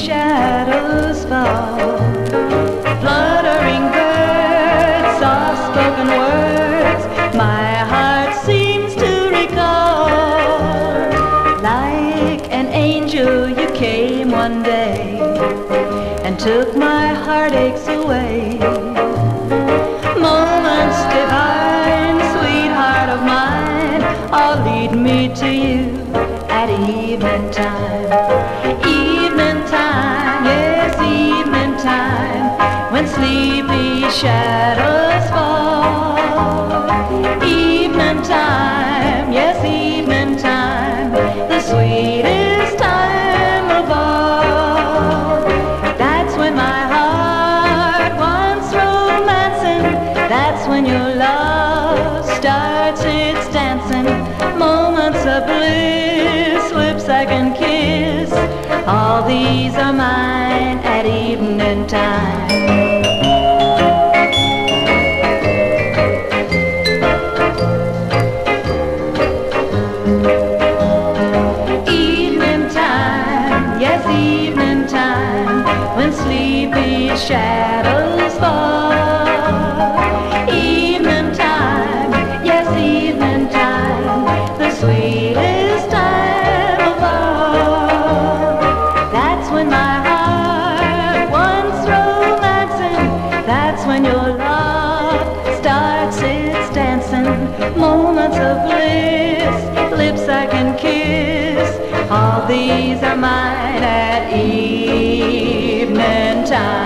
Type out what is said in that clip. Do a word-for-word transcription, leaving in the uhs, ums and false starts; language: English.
shadows fall. Fluttering birds, soft-spoken words, my heart seems to recall. Like an angel you came one day and took my heartaches away. Moments divine, sweetheart of mine, all lead me to you at evening time. Evening time, yes, evening time, when sleepy shadows fall. Evening time, yes, evening time, the sweetest time of all. That's when my heart wants romancing, that's when your love starts its dancing. Moments of bliss, lips I can kiss, all these are mine at evening time. Evening time, yes, evening time, when sleepy shadows fall. Evening time, yes, evening time, the sweetest time of all. That's when my heart wants romancing, that's when your love starts its dancing. Moments of bliss, lips I can kiss, all these are mine at evening time.